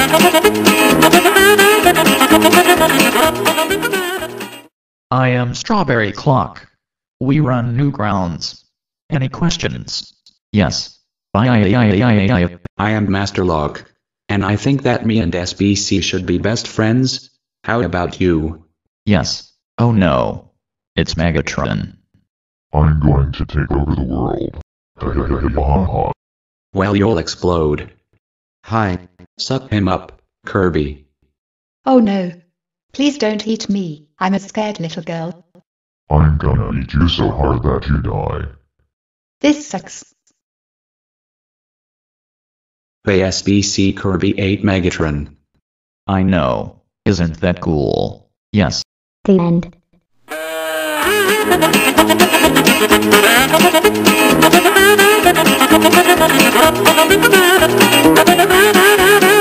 I am Strawberry Clock. We run Newgrounds. Any questions? Yes. I am Master Lock. And I think that me and SBC should be best friends. How about you? Yes. Oh no. It's Megatron. I'm going to take over the world. Well, you'll explode. Hi. Suck him up, Kirby. Oh no. Please don't eat me, I'm a scared little girl. I'm gonna eat you so hard that you die. This sucks. Hey SBC, Kirby ate Megatron. I know. Isn't that cool? Yes. The end. Thank you.